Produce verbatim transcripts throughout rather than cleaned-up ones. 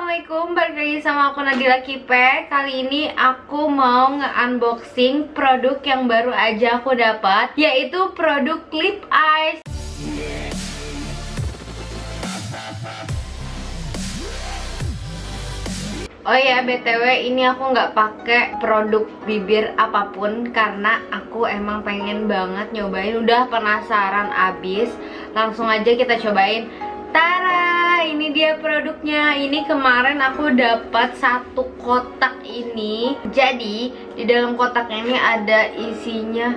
Assalamualaikum, balik lagi sama aku Nadila Kipe. Kali ini aku mau nge-unboxing produk yang baru aja aku dapat, yaitu produk lip eyes. Oh ya, B T W ini aku nggak pakai produk bibir apapun karena aku emang pengen banget nyobain. Udah penasaran abis, langsung aja kita cobain. Tara, ini dia produknya. Ini kemarin aku dapat satu kotak ini. Jadi di dalam kotak ini ada isinya.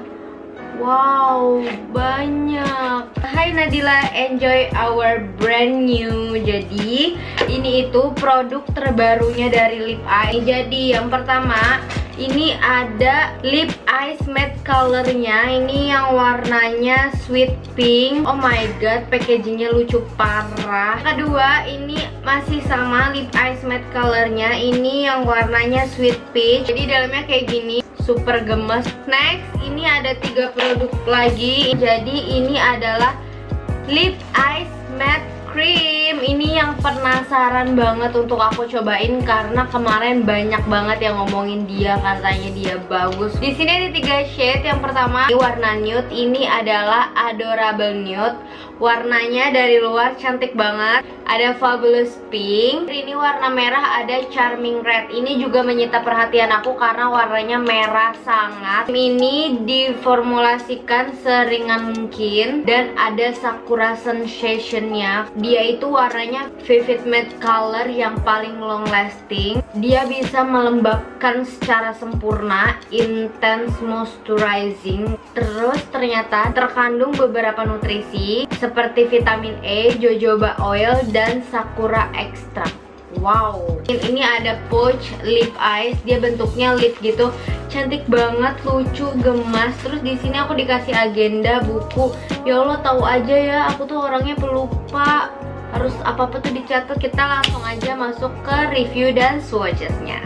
Wow, banyak. Hai Nadila, enjoy our brand new. Jadi ini itu produk terbarunya dari Lip Eye. Jadi yang pertama, ini ada Lip Eyes Matte Colornya. Ini yang warnanya sweet pink. Oh my god, packagingnya lucu parah. Kedua, ini masih sama Lip Eyes Matte Colornya. Ini yang warnanya sweet peach. Jadi dalamnya kayak gini, super gemes. Next, ini ada tiga produk lagi. Jadi ini adalah Lip Eyes Matte Cream. Ini yang penasaran banget untuk aku cobain karena kemarin banyak banget yang ngomongin dia, katanya dia bagus. Di sini ada tiga shade. Yang pertama warna nude. Ini adalah Adorable Nude. Warnanya dari luar cantik banget. Ada Fabulous Pink. Ini warna merah, ada Charming Red. Ini juga menyita perhatian aku karena warnanya merah sangat. Ini diformulasikan seringan mungkin dan ada Sakura Sensationnya. Dia itu warnanya vivid matte color yang paling long lasting. Dia bisa melembabkan secara sempurna, intense moisturizing. Terus ternyata terkandung beberapa nutrisi seperti vitamin E, jojoba oil, dan sakura extract. Wow, ini ada pouch lip eyes. Dia bentuknya lip gitu, cantik banget, lucu, gemas. Terus di sini aku dikasih agenda, buku. Ya Allah, tahu aja ya, aku tuh orangnya pelupa. Harus apa-apa tuh dicatat. Kita langsung aja masuk ke review dan swatches-nya.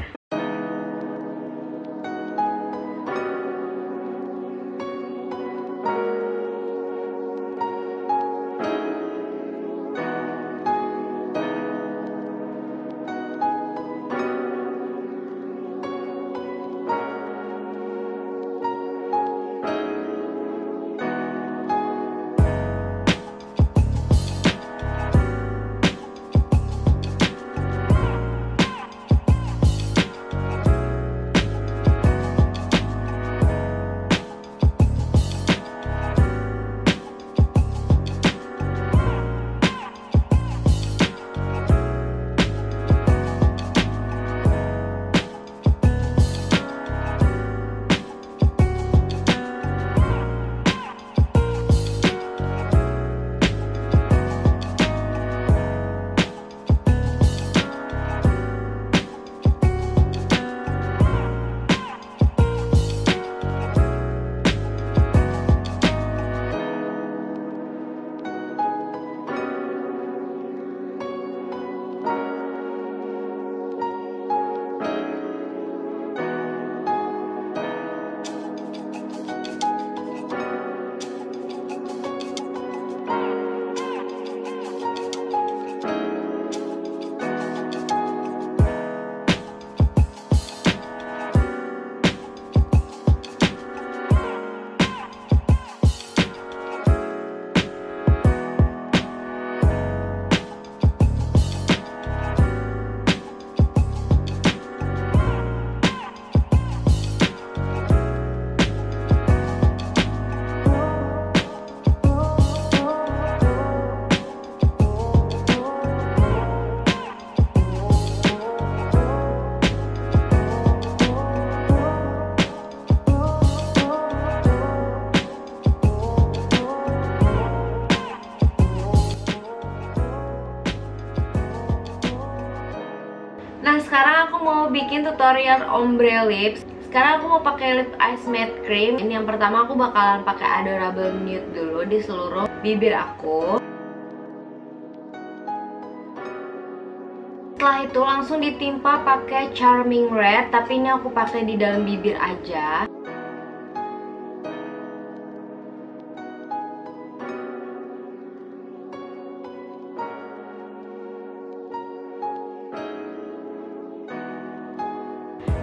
Nah, sekarang aku mau bikin tutorial ombre lips. Sekarang aku mau pakai lip eyes matte cream. Ini yang pertama aku bakalan pakai Adorable Nude dulu di seluruh bibir aku. Setelah itu langsung ditimpa pakai Charming Red, tapi ini aku pakai di dalam bibir aja.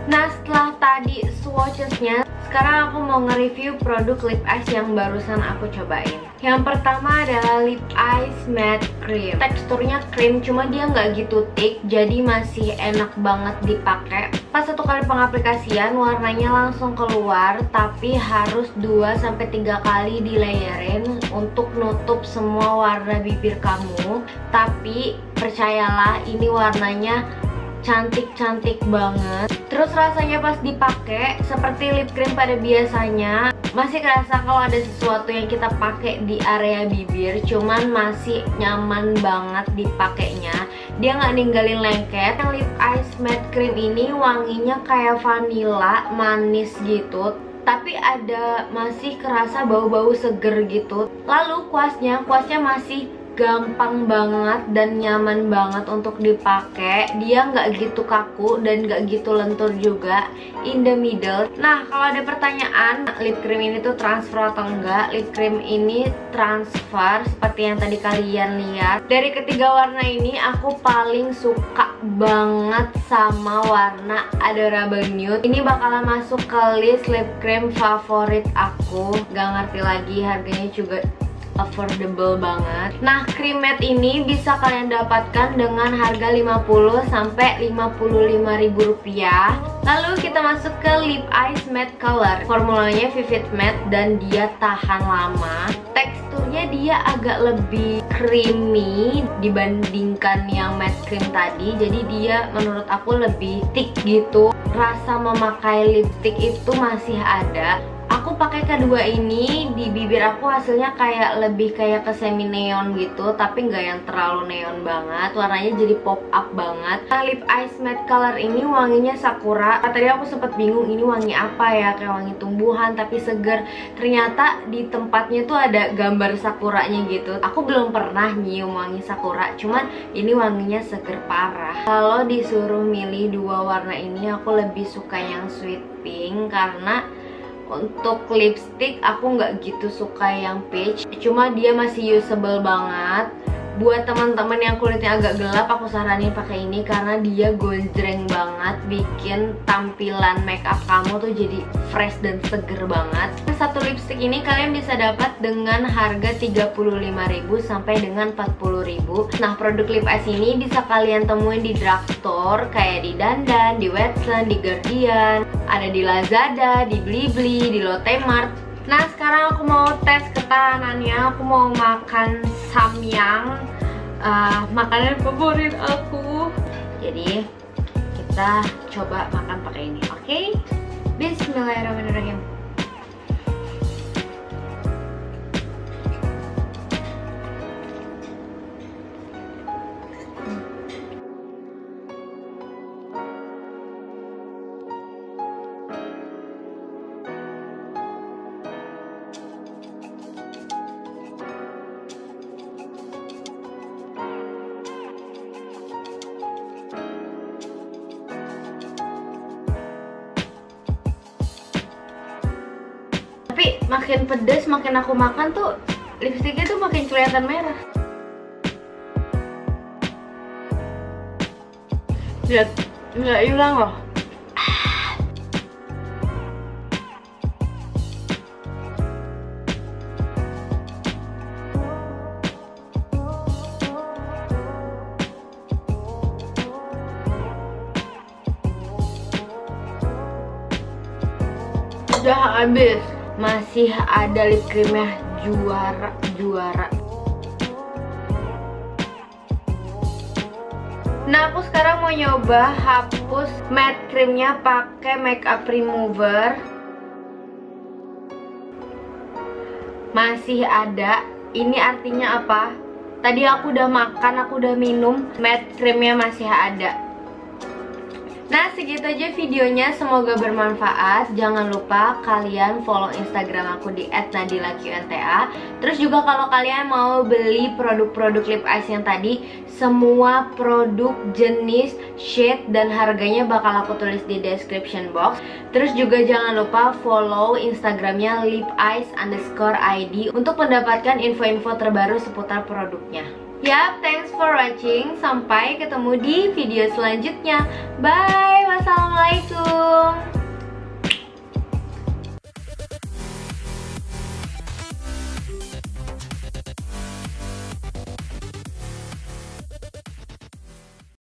Nah, setelah tadi swatchesnya, sekarang aku mau nge-review produk lip eyes yang barusan aku cobain. Yang pertama adalah lip eyes matte cream. Teksturnya cream, cuma dia nggak gitu thick, jadi masih enak banget dipakai. Pas satu kali pengaplikasian, warnanya langsung keluar, tapi harus dua sampai tiga kali di layerin untuk nutup semua warna bibir kamu. Tapi percayalah, ini warnanya cantik-cantik banget. Terus rasanya pas dipakai seperti lip cream pada biasanya, masih kerasa kalau ada sesuatu yang kita pakai di area bibir, cuman masih nyaman banget dipakainya. Dia nggak ninggalin lengket. Yang lip eyes matte cream ini wanginya kayak vanilla, manis gitu, tapi ada masih kerasa bau-bau seger gitu. Lalu kuasnya, kuasnya masih gampang banget dan nyaman banget untuk dipakai. Dia nggak gitu kaku dan nggak gitu lentur juga, in the middle. Nah, kalau ada pertanyaan lip cream ini tuh transfer atau enggak, lip cream ini transfer seperti yang tadi kalian lihat. Dari ketiga warna ini aku paling suka banget sama warna Adorable Nude. Ini bakalan masuk ke list lip cream favorit aku. Gak ngerti lagi, harganya juga affordable banget. Nah, cream matte ini bisa kalian dapatkan dengan harga lima puluh sampai lima puluh lima ribu rupiah. Lalu kita masuk ke lip eyes matte color. Formulanya Vivid Matte dan dia tahan lama. Teksturnya dia agak lebih creamy dibandingkan yang matte cream tadi. Jadi dia menurut aku lebih thick gitu. Rasa memakai lipstick itu masih ada. Aku pakai kedua ini di bibir aku, hasilnya kayak lebih kayak ke semi neon gitu, tapi nggak yang terlalu neon banget. Warnanya jadi pop up banget. Nah, lip eyes matte color ini wanginya sakura. Tadi aku sempet bingung ini wangi apa ya, kayak wangi tumbuhan tapi seger. Ternyata di tempatnya tuh ada gambar sakuranya gitu. Aku belum pernah nyium wangi sakura, cuman ini wanginya seger parah. Kalau disuruh milih dua warna ini, aku lebih suka yang sweet pink karena untuk lipstick aku nggak gitu suka yang peach, cuma dia masih usable banget. Buat teman-teman yang kulitnya agak gelap, aku saranin pakai ini karena dia gonjreng banget, bikin tampilan makeup kamu tuh jadi fresh dan seger banget. Satu lipstick ini kalian bisa dapat dengan harga tiga puluh lima ribu sampai dengan empat puluh ribu. Nah, produk lip eyes ini bisa kalian temuin di drugstore kayak di Dandan, di Watsons, di Guardian, ada di Lazada, di Blibli, di Lotte Mart. Nah, sekarang aku mau tes ketahanannya. Aku mau makan samyang, uh, makanan favorit aku. Jadi kita coba makan pakai ini, oke? Okay? Bismillahirrahmanirrahim. Tapi makin pedes, makin aku makan tuh lipstiknya tuh makin kelihatan merah. Lihat, nggak hilang loh. Udah habis. Masih ada lip creamnya, juara juara. Nah, aku sekarang mau nyoba hapus matte creamnya pakai makeup remover. Masih ada. Ini artinya apa? Tadi aku udah makan, aku udah minum, matte creamnya masih ada. Nah, segitu aja videonya, semoga bermanfaat. Jangan lupa kalian follow Instagram aku di et nadila q n t a. Terus juga kalau kalian mau beli produk-produk lip eyes yang tadi, semua produk, jenis, shade, dan harganya bakal aku tulis di description box. Terus juga jangan lupa follow Instagramnya lip eyes underscore id untuk mendapatkan info-info terbaru seputar produknya. Yap, thanks for watching. Sampai ketemu di video selanjutnya. Bye. Wassalamualaikum.